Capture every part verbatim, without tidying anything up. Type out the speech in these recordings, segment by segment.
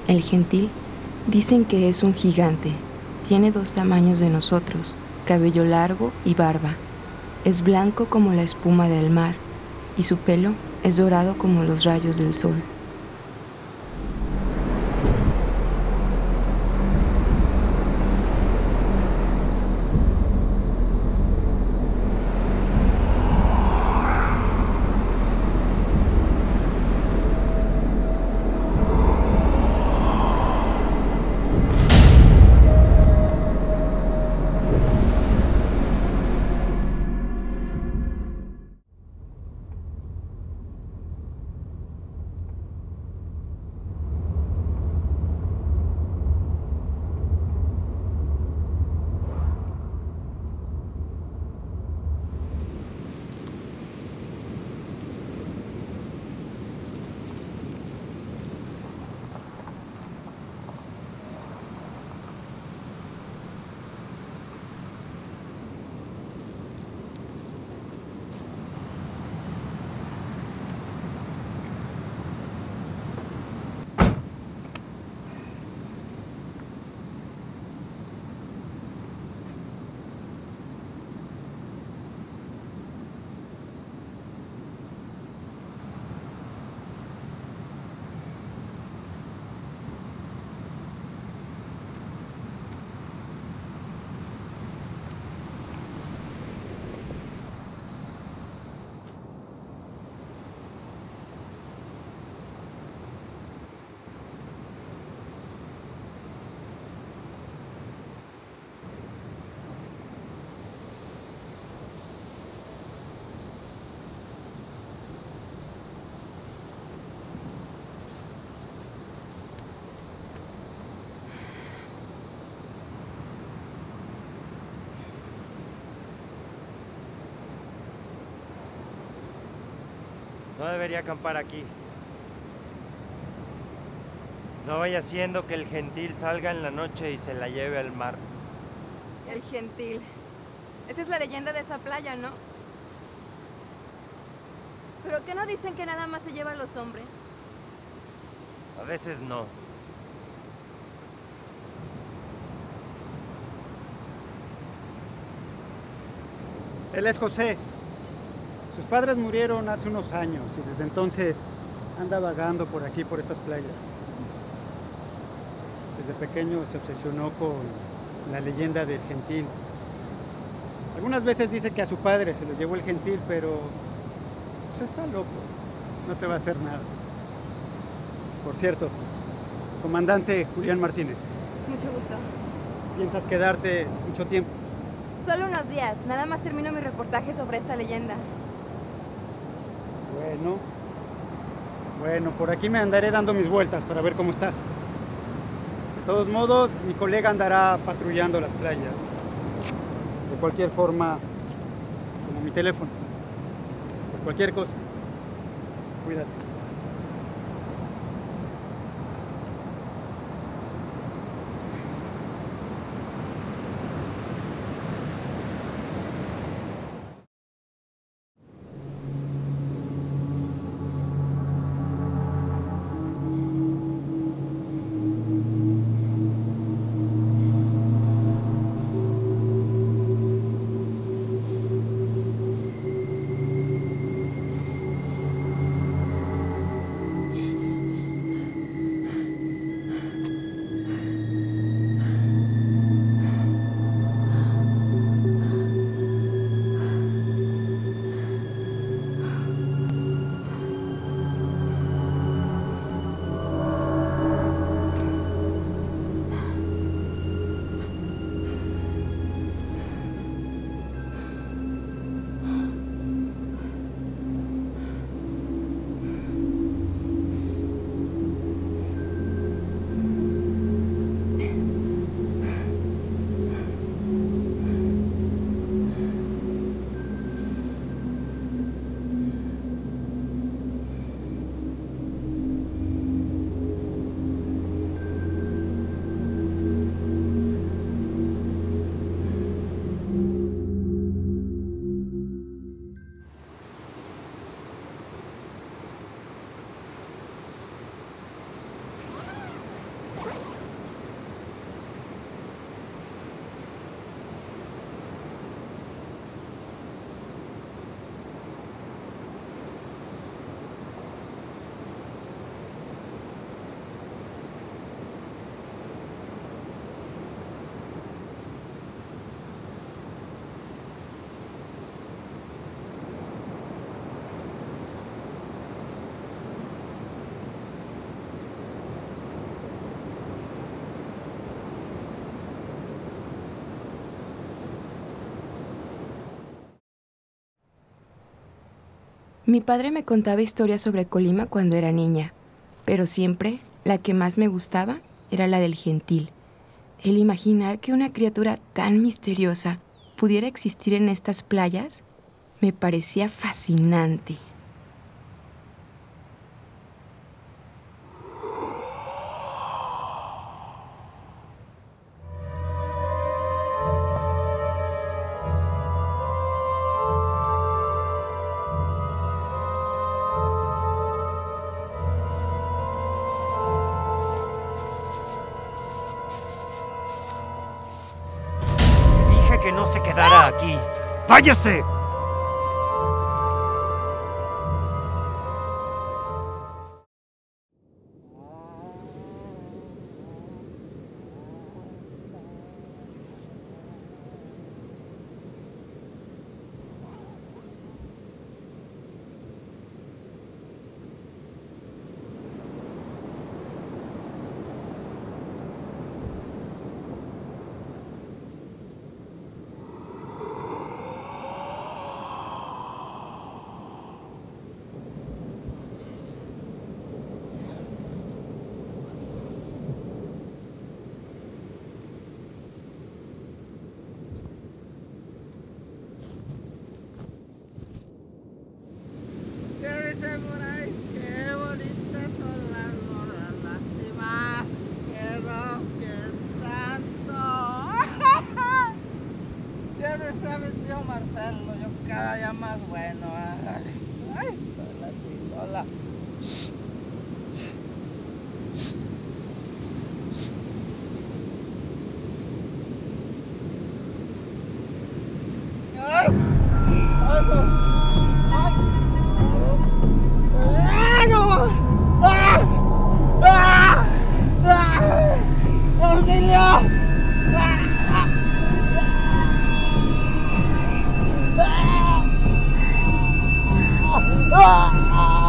El gentil dicen que es un gigante. Tiene dos tamaños de nosotros, cabello largo y barba. Es blanco como la espuma del mar y su pelo es dorado como los rayos del sol. No debería acampar aquí. No vaya siendo que el gentil salga en la noche y se la lleve al mar. El gentil. Esa es la leyenda de esa playa, ¿no? ¿Pero qué no dicen que nada más se lleva a los hombres? A veces no. Él es José. Sus padres murieron hace unos años y desde entonces anda vagando por aquí, por estas playas. Desde pequeño se obsesionó con la leyenda del gentil. Algunas veces dice que a su padre se lo llevó el gentil, pero pues está loco, no te va a hacer nada. Por cierto, comandante Julián Martínez. Mucho gusto. ¿Piensas quedarte mucho tiempo? Solo unos días, nada más termino mi reportaje sobre esta leyenda. Bueno, bueno, por aquí me andaré dando mis vueltas para ver cómo estás. De todos modos, mi colega andará patrullando las playas. De cualquier forma, como mi teléfono. Por cualquier cosa. Cuídate. Mi padre me contaba historias sobre Colima cuando era niña, pero siempre la que más me gustaba era la del gentil. El imaginar que una criatura tan misteriosa pudiera existir en estas playas me parecía fascinante. Dije que no se quedara aquí. ¡Váyase! Por ahí, qué bonitas son las morras máximas, que ronquen tanto. Ya decía mi tío Marcelo, yo cada día más bueno. Ay, ay, la chilola. Ay, ay, no. Ay. ¡Ah! ¡Ah! ¡Ah! ¡Auxilio! ¡Ah! ¡Ah!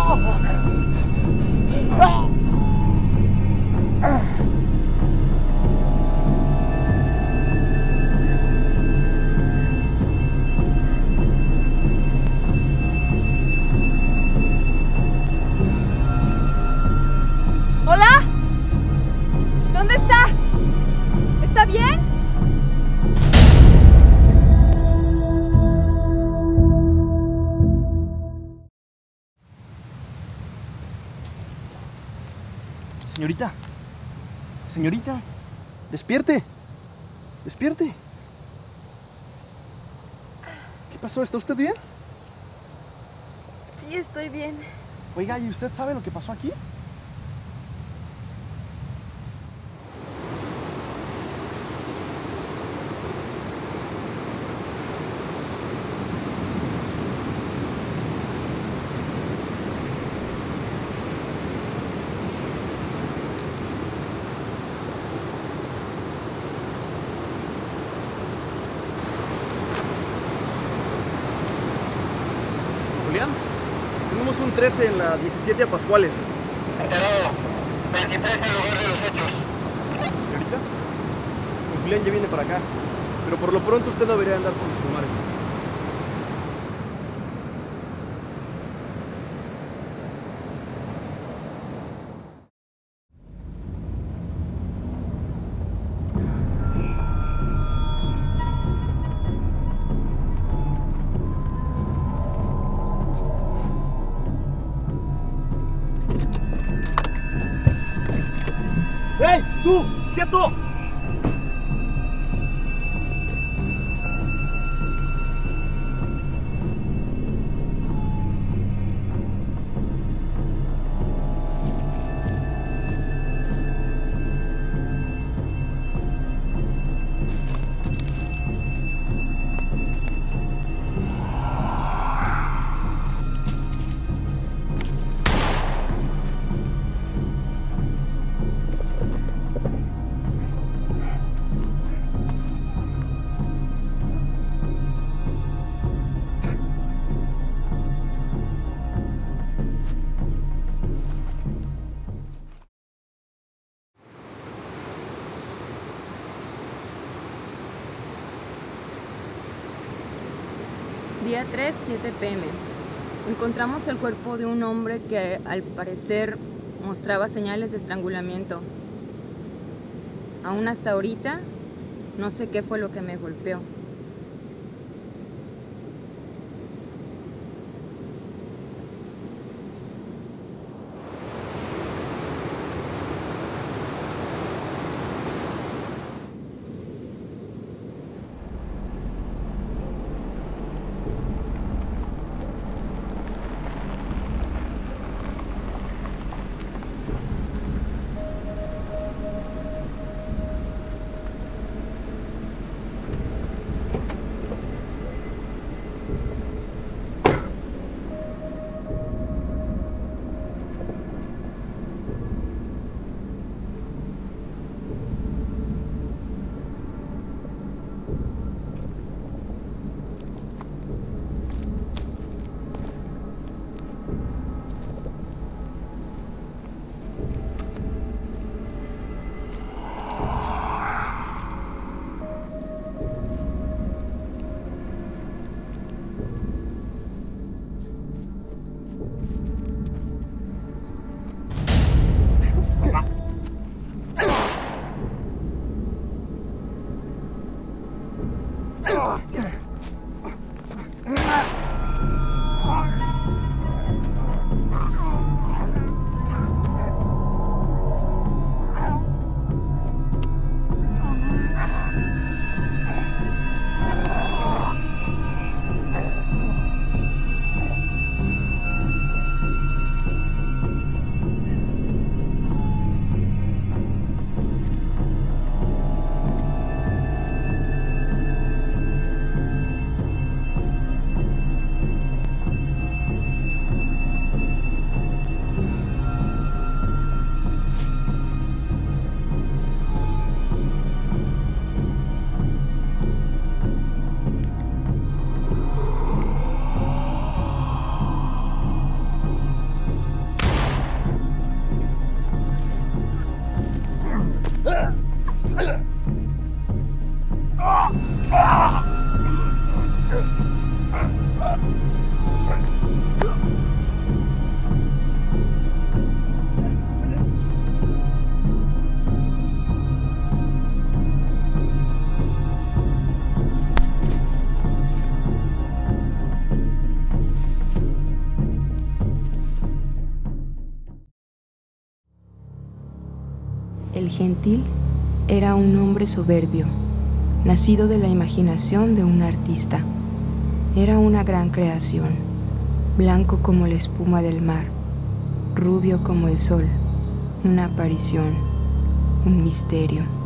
¿Hola? ¿Dónde está? ¿Está bien? Señorita, señorita, despierte, despierte. ¿Qué pasó? ¿Está usted bien? Sí, estoy bien. Oiga, ¿y usted sabe lo que pasó aquí? Julián, tenemos un trece en la diecisiete a Pascuales. Enterado. veintitrés en lugar de los hechos. Señorita, don Julián ya viene para acá, pero por lo pronto usted debería andar con su madre. ¡Hey! ¡Tú! ¡Quieto! Día tres, siete p m Encontramos el cuerpo de un hombre que al parecer mostraba señales de estrangulamiento. Aún hasta ahorita no sé qué fue lo que me golpeó. El gentil era un hombre soberbio, nacido de la imaginación de un artista. Era una gran creación, blanco como la espuma del mar, rubio como el sol, una aparición, un misterio.